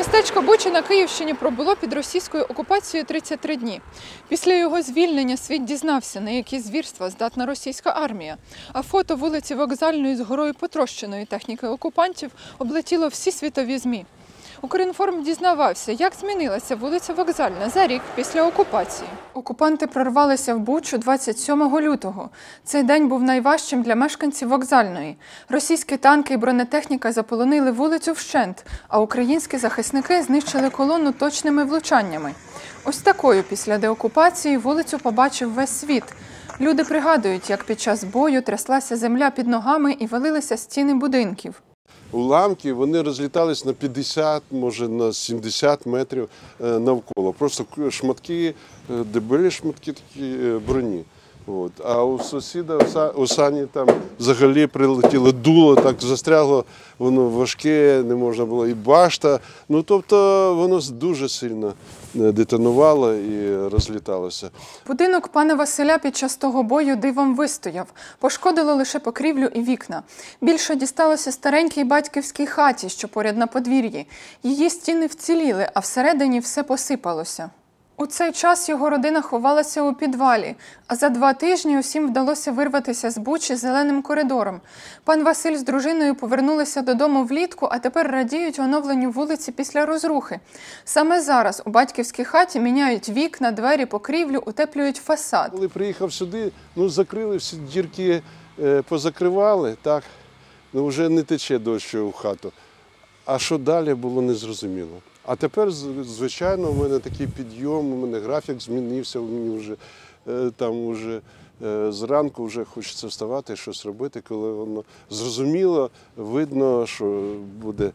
Містечко Буча на Київщині пробуло під російською окупацією 33 дні. Після його звільнення світ дізнався, на які звірства здатна російська армія. А фото вулиці Вокзальної з горою потрощеної техніки окупантів облетіло всі світові ЗМІ. Укрінформ дізнавався, як змінилася вулиця Вокзальна за рік після окупації. Окупанти прорвалися в Бучу 27 лютого. Цей день був найважчим для мешканців Вокзальної. Російські танки і бронетехніка заполонили вулицю вщент, а українські захисники знищили колону точними влучаннями. Ось такою після деокупації вулицю побачив весь світ. Люди пригадують, як під час бою тряслася земля під ногами і валилися стіни будинків. Уламки, вони розлітались на 50, може на 70 метрів навколо. Просто шматки, дебелі шматки такі броні. От. А у сусіда, у Сані там взагалі прилетіло дуло, так застрягло, воно важке, не можна було і башта. Ну, тобто воно дуже сильно детонувало і розліталося. Будинок пана Василя під час того бою дивом вистояв. Пошкодило лише покрівлю і вікна. Більше дісталося старенькій батьківській хаті, що поряд на подвір'ї. Її стіни вціліли, а всередині все посипалося. У цей час його родина ховалася у підвалі, а за 2 тижні усім вдалося вирватися з Бучі зеленим коридором. Пан Василь з дружиною повернулися додому влітку, а тепер радіють оновленню вулиці після розрухи. Саме зараз у батьківській хаті міняють вікна, двері, покрівлю, утеплюють фасад. Коли приїхав сюди, закрили всі дірки, позакривали, так, вже не тече дощ у хату. А що далі, було незрозуміло. А тепер, звичайно, у мене такий підйом, у мене графік змінився, мені вже там зранку вже хочеться вставати, щось робити, коли воно зрозуміло, видно, що буде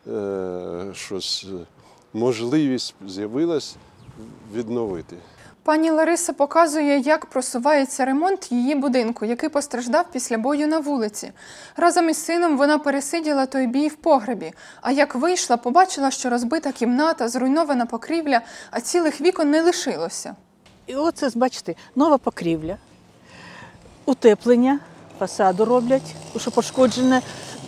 щось, можливість з'явилась відновити. Пані Лариса показує, як просувається ремонт її будинку, який постраждав після бою на вулиці. Разом із сином вона пересиділа той бій в погребі. А як вийшла, побачила, що розбита кімната, зруйнована покрівля, а цілих вікон не лишилося. І оце, бачите, нова покрівля, утеплення, фасаду роблять, що пошкоджене,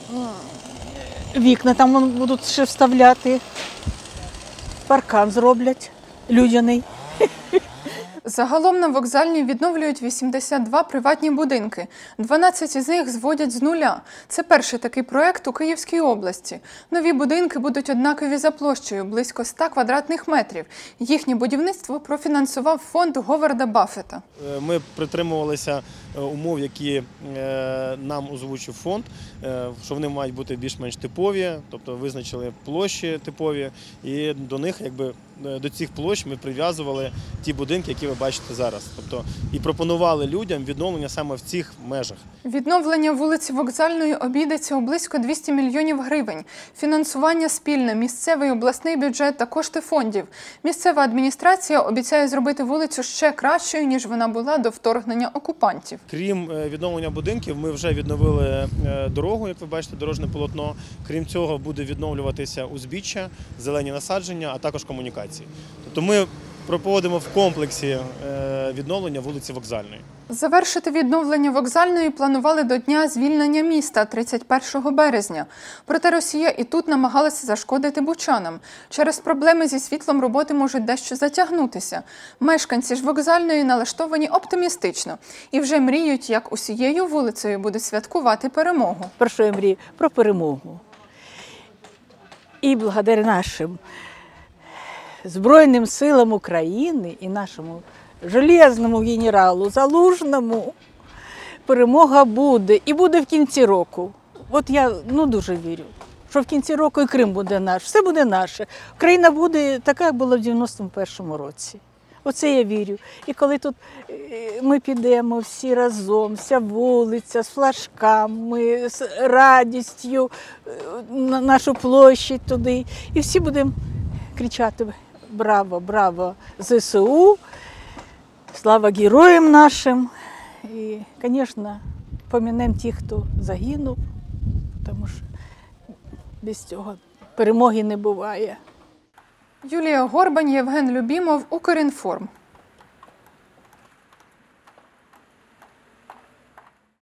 вікна там будуть ще вставляти, паркан зроблять людяний. Загалом на Вокзальній відновлюють 82 приватні будинки. 12 із них зводять з нуля. Це перший такий проєкт у Київській області. Нові будинки будуть однакові за площею – близько 100 квадратних метрів. Їхнє будівництво профінансував фонд Говарда Баффета. Ми притримувалися умов, які нам озвучив фонд, що вони мають бути більш-менш типові, тобто визначили площі типові, і до них, до цих площ ми прив'язували ті будинки, які ви бачите зараз. Тобто і пропонували людям відновлення саме в цих межах. Відновлення вулиці Вокзальної обійдеться у близько 200 мільйонів гривень. Фінансування спільне, місцевий обласний бюджет та кошти фондів. Місцева адміністрація обіцяє зробити вулицю ще кращою, ніж вона була до вторгнення окупантів. Крім відновлення будинків, ми вже відновили дорогу, як ви бачите, дорожне полотно. Крім цього, буде відновлюватися узбіччя, зелені насадження, а також комунікації. Тобто ми проводимо в комплексі відновлення вулиці Вокзальної. Завершити відновлення Вокзальної планували до дня звільнення міста 31 березня. Проте Росія і тут намагалася зашкодити бучанам. Через проблеми зі світлом роботи можуть дещо затягнутися. Мешканці ж Вокзальної налаштовані оптимістично і вже мріють, як усією вулицею будуть святкувати перемогу. Про що я мрію? Про перемогу. І благодаря нашим Збройним силам України і нашому железному генералу Залужному перемога буде. І буде в кінці року. От я дуже вірю, що в кінці року і Крим буде наш, все буде наше. Україна буде така, як була в 91-му році. Оце я вірю. І коли тут ми підемо всі разом, вся вулиця з флажками, з радістю, на нашу площадь туди, і всі будемо кричати: браво, браво ЗСУ, слава героям нашим. І, звісно, пам'ятаємо тих, хто загинув, тому що без цього перемоги не буває. Юлія Горбань, Євген Любімов, Укрінформ.